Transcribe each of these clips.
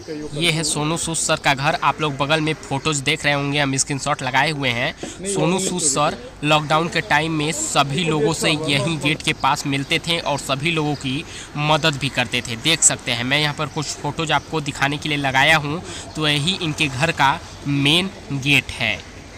ये है सोनू सूद सर का घर। आप लोग बगल में फोटोज देख रहे होंगे, हम स्क्रीनशॉट लगाए हुए हैं। सोनू सूद सर लॉकडाउन के टाइम में सभी लोगों से यहीं गेट के पास मिलते थे और सभी लोगों की मदद भी करते थे। देख सकते हैं, मैं यहाँ पर कुछ फोटोज आपको दिखाने के लिए लगाया हूँ। तो यही इनके घर का मेन गेट है।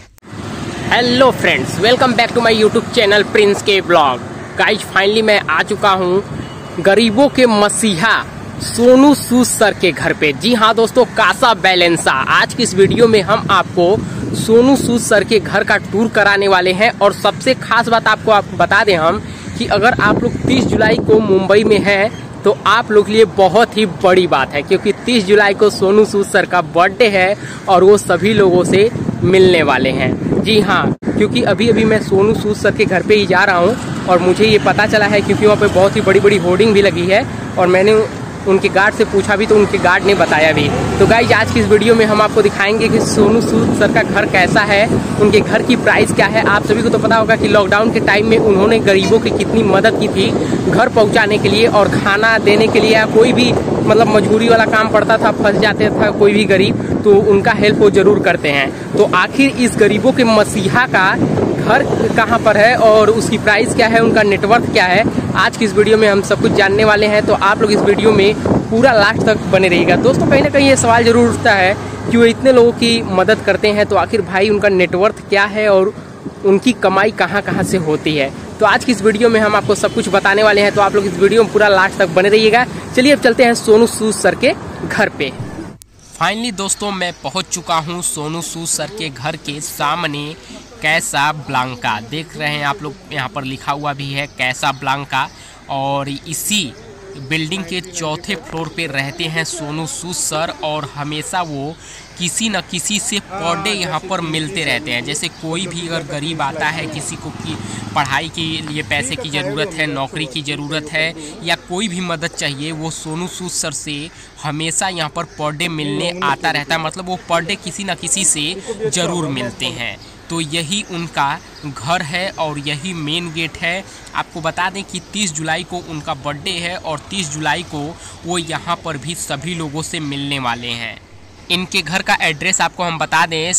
Hello friends, welcome back to my YouTube channel Prince के ब्लॉग। गाइज फाइनली मैं आ चुका हूँ गरीबों के मसीहा सोनू सूद सर के घर पे। जी हाँ दोस्तों, कासा बैलेंसा। आज की इस वीडियो में हम आपको सोनू सूद सर के घर का टूर कराने वाले हैं। और सबसे खास बात आपको बता दें हम कि अगर आप लोग 30 जुलाई को मुंबई में हैं तो आप लोग के लिए बहुत ही बड़ी बात है, क्योंकि 30 जुलाई को सोनू सूद सर का बर्थडे है और वो सभी लोगों से मिलने वाले हैं। जी हाँ, क्योंकि अभी मैं सोनू सूद सर के घर पे ही जा रहा हूँ और मुझे ये पता चला है, क्योंकि वहाँ पे बहुत ही बड़ी बड़ी होर्डिंग भी लगी है और मैंने उनके गार्ड से पूछा भी तो उनके गार्ड ने बताया भी। तो गाइज आज की इस वीडियो में हम आपको दिखाएंगे कि सोनू सूद सर का घर कैसा है, उनके घर की प्राइस क्या है। आप सभी को तो पता होगा कि लॉकडाउन के टाइम में उन्होंने गरीबों की कितनी मदद की थी घर पहुंचाने के लिए और खाना देने के लिए, या कोई भी मतलब मजबूरी वाला काम पड़ता था, फंस जाते था कोई भी गरीब, तो उनका हेल्प वो जरूर करते हैं। तो आखिर इस गरीबों के मसीहा का घर कहाँ पर है और उसकी प्राइस क्या है, उनका नेटवर्क क्या है, आज की इस वीडियो में हम सब कुछ जानने वाले हैं। तो आप लोग इस वीडियो में पूरा लास्ट तक बने रहिएगा। दोस्तों कहीं ना कहीं ये सवाल जरूर उठता है कि वो इतने लोगों की मदद करते हैं तो आखिर भाई उनका नेटवर्क क्या है और उनकी कमाई कहाँ कहाँ से होती है। तो आज की इस वीडियो में हम आपको सब कुछ बताने वाले हैं। तो आप लोग इस वीडियो में पूरा लास्ट तक बने रहिएगा। चलिए अब चलते हैं सोनू सूद सर के घर पे। फाइनली दोस्तों मैं पहुंच चुका हूं सोनू सूद सर के घर के सामने। कैसा ब्लांका देख रहे हैं आप लोग, यहाँ पर लिखा हुआ भी है कैसा ब्लांका। और इसी बिल्डिंग के चौथे फ्लोर पे रहते हैं सोनू सूद सर और हमेशा वो किसी न किसी से पर डे यहाँ पर मिलते रहते हैं। जैसे कोई भी अगर गरीब आता है, किसी को की पढ़ाई के लिए पैसे की ज़रूरत है, नौकरी की ज़रूरत है या कोई भी मदद चाहिए, वो सोनू सूद सर से हमेशा यहाँ पर डे मिलने आता रहता है। मतलब वो पर डे किसी न किसी से ज़रूर मिलते हैं। तो यही उनका घर है और यही मेन गेट है। आपको बता दें कि 30 जुलाई को उनका बर्थडे है और 30 जुलाई को वो यहाँ पर भी सभी लोगों से मिलने वाले हैं। इनके घर का एड्रेस आपको हम बता दें,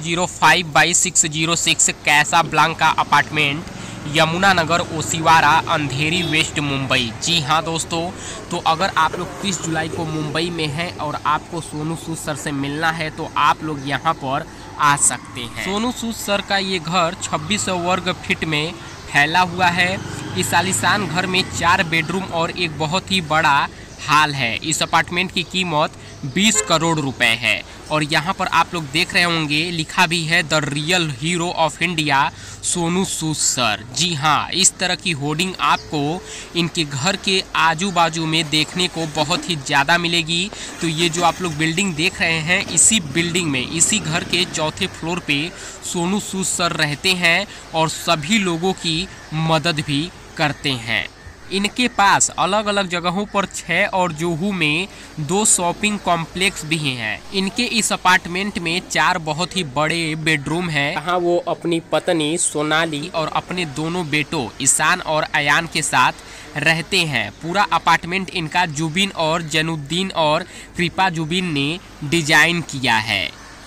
605/606 Casa Blanca apartment, Yamuna Nagar, Oshiwara, Andheri west, Mumbai. जी हाँ दोस्तों, तो अगर आप लोग 30 जुलाई को मुंबई में हैं और आपको सोनू सूद सर से मिलना है तो आप लोग यहाँ पर आ सकते हैं। सोनू सूद सर का ये घर 2600 वर्ग फीट में फैला हुआ है। इस आलीशान घर में 4 बेडरूम और एक बहुत ही बड़ा हॉल है। इस अपार्टमेंट की कीमत 20 करोड़ रुपए है। और यहाँ पर आप लोग देख रहे होंगे लिखा भी है the real hero of India Sonu Sood sir. जी हाँ, इस तरह की होर्डिंग आपको इनके घर के आजू बाजू में देखने को बहुत ही ज़्यादा मिलेगी। तो ये जो आप लोग बिल्डिंग देख रहे हैं, इसी बिल्डिंग में, इसी घर के चौथे फ्लोर पे सोनू सूद सर रहते हैं और सभी लोगों की मदद भी करते हैं। इनके पास अलग अलग जगहों पर 6 और जुहू में 2 शॉपिंग कॉम्प्लेक्स भी हैं। इनके इस अपार्टमेंट में 4 बहुत ही बड़े बेडरूम हैं, जहाँ वो अपनी पत्नी सोनाली और अपने दोनों बेटों ईशान और अयान के साथ रहते हैं। पूरा अपार्टमेंट इनका जुबिन और जैनुद्दीन और कृपा जुबिन ने डिजाइन किया है।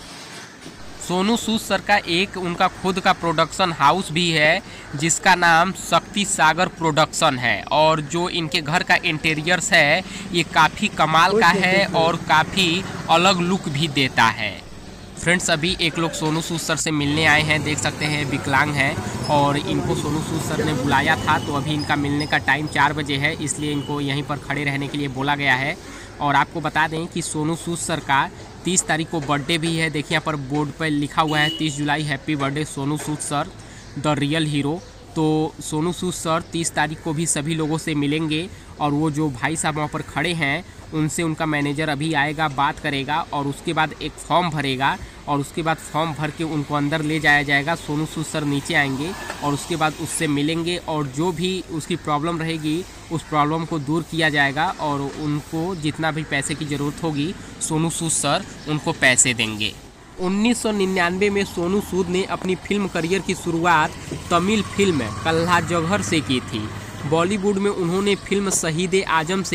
सोनू सूद सर का एक उनका खुद का प्रोडक्शन हाउस भी है जिसका नाम शक्ति सागर प्रोडक्शन है। और जो इनके घर का इंटीरियर्स है ये काफ़ी कमाल का है और काफ़ी अलग लुक भी देता है। फ्रेंड्स अभी एक लोग सोनू सूद सर से मिलने आए हैं, देख सकते हैं विकलांग हैं और इनको सोनू सूद सर ने बुलाया था। तो अभी इनका मिलने का टाइम 4 बजे है, इसलिए इनको यहीं पर खड़े रहने के लिए बोला गया है। और आपको बता दें कि सोनू सूद सर का 30 तारीख को बर्थडे भी है। देखिए यहाँ पर बोर्ड पर लिखा हुआ है 30 जुलाई happy birthday Sonu Sood sir the real hero. तो सोनू सूद सर 30 तारीख को भी सभी लोगों से मिलेंगे और वो जो भाई साहब वहाँ पर खड़े हैं उनसे उनका मैनेजर अभी आएगा, बात करेगा और उसके बाद एक फॉर्म भरेगा और उसके बाद फॉर्म भर के उनको अंदर ले जाया जाएगा। सोनू सूद सर नीचे आएंगे और उसके बाद उससे मिलेंगे और जो भी उसकी प्रॉब्लम रहेगी उस प्रॉब्लम को दूर किया जाएगा और उनको जितना भी पैसे की ज़रूरत होगी सोनू सूद सर उनको पैसे देंगे। 1999 में सोनू सूद ने अपनी फिल्म करियर की शुरुआत तमिल फिल्म कल्लाजघर से की थी। बॉलीवुड में उन्होंने फिल्म शहीद आजम से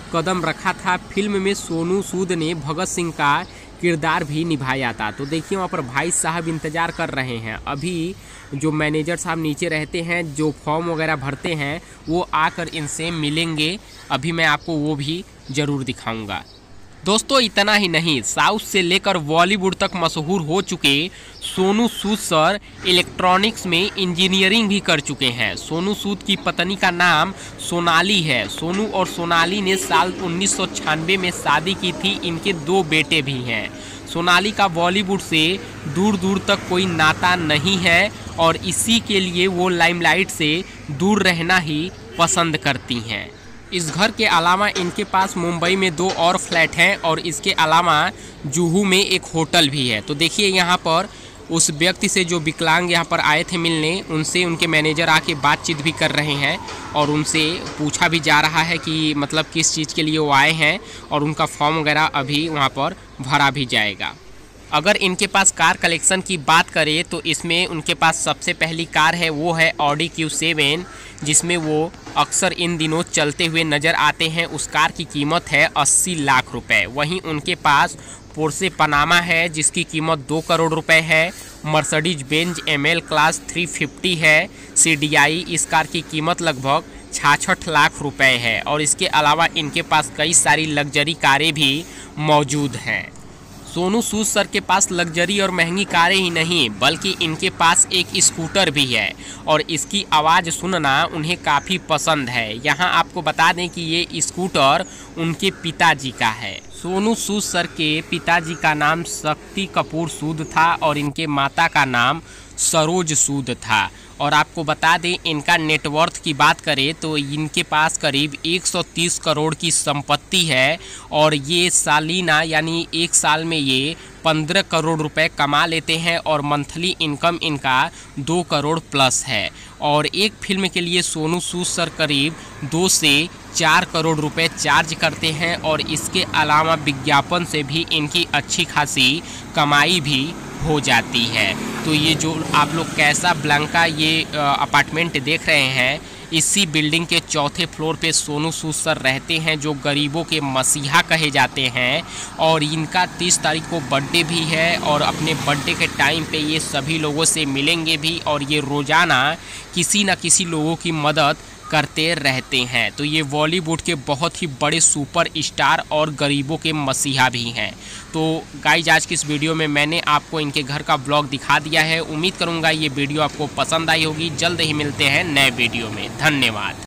कदम रखा था। फिल्म में सोनू सूद ने भगत सिंह का किरदार भी निभाया था। तो देखिए वहाँ पर भाई साहब इंतज़ार कर रहे हैं। अभी जो मैनेजर साहब नीचे रहते हैं, जो फॉर्म वगैरह भरते हैं, वो आकर इनसे मिलेंगे। अभी मैं आपको वो भी ज़रूर दिखाऊंगा। दोस्तों इतना ही नहीं, साउथ से लेकर बॉलीवुड तक मशहूर हो चुके सोनू सूद सर इलेक्ट्रॉनिक्स में इंजीनियरिंग भी कर चुके हैं। सोनू सूद की पत्नी का नाम सोनाली है। सोनू और सोनाली ने साल 1996 में शादी की थी। इनके 2 बेटे भी हैं। सोनाली का बॉलीवुड से दूर दूर तक कोई नाता नहीं है और इसी के लिए वो लाइमलाइट से दूर रहना ही पसंद करती हैं। इस घर के अलावा इनके पास मुंबई में 2 और फ्लैट हैं और इसके अलावा जुहू में एक होटल भी है। तो देखिए यहाँ पर उस व्यक्ति से जो विकलांग यहाँ पर आए थे मिलने, उनसे उनके मैनेजर आके बातचीत भी कर रहे हैं और उनसे पूछा भी जा रहा है कि मतलब किस चीज़ के लिए वो आए हैं और उनका फॉर्म वगैरह अभी वहाँ पर भरा भी जाएगा। अगर इनके पास कार कलेक्शन की बात करें तो इसमें उनके पास सबसे पहली कार है वो है ऑडी Q7, जिसमें वो अक्सर इन दिनों चलते हुए नज़र आते हैं। उस कार की कीमत है 80 लाख रुपए। वहीं उनके पास पोर्से पनामा है जिसकी कीमत 2 करोड़ रुपए है। मर्सिडीज बेंज ML क्लास 350 है CDI। इस कार की कीमत लगभग 66 लाख रुपए है और इसके अलावा इनके पास कई सारी लग्जरी कारें भी मौजूद हैं। सोनू सूद सर के पास लग्जरी और महंगी कारें ही नहीं बल्कि इनके पास एक स्कूटर भी है और इसकी आवाज़ सुनना उन्हें काफ़ी पसंद है। यहाँ आपको बता दें कि ये स्कूटर उनके पिताजी का है। सोनू सूद सर के पिताजी का नाम शक्ति कपूर सूद था और इनके माता का नाम सरोज सूद था। और आपको बता दें इनका नेटवर्थ की बात करें तो इनके पास करीब 130 करोड़ की संपत्ति है और ये सालीना यानी एक साल में ये 15 करोड़ रुपए कमा लेते हैं और मंथली इनकम इनका 2 करोड़ प्लस है। और एक फिल्म के लिए सोनू सूद सर करीब 2 से 4 करोड़ रुपए चार्ज करते हैं और इसके अलावा विज्ञापन से भी इनकी अच्छी खासी कमाई भी हो जाती है। तो ये जो आप लोग कैसा ब्लैंका ये अपार्टमेंट देख रहे हैं, इसी बिल्डिंग के 4थे फ्लोर पे सोनू सूद सर रहते हैं जो गरीबों के मसीहा कहे जाते हैं। और इनका 30 तारीख को बर्थडे भी है और अपने बर्थडे के टाइम पे ये सभी लोगों से मिलेंगे भी और ये रोज़ाना किसी न किसी लोगों की मदद करते रहते हैं। तो ये बॉलीवुड के बहुत ही बड़े सुपर स्टार और गरीबों के मसीहा भी हैं। तो गाइज आज की इस वीडियो में मैंने आपको इनके घर का ब्लॉग दिखा दिया है। उम्मीद करूंगा ये वीडियो आपको पसंद आई होगी। जल्द ही मिलते हैं नए वीडियो में। धन्यवाद।